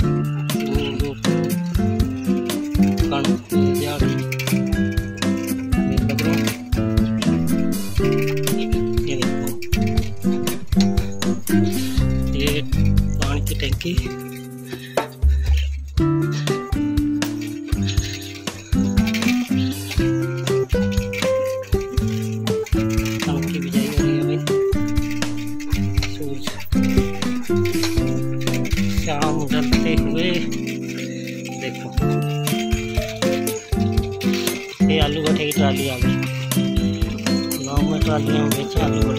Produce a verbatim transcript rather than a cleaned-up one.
दूर दूर कणक जा रही लग रहा है। ये देखो ये पानी की टंकी टंकी बिजाई हो रही है भाई। सूरज शाम ढलते हुए देखो ये आलू भट्टे की ट्राली आ गई। गाँव में ट्रालियाँ बेचे आलू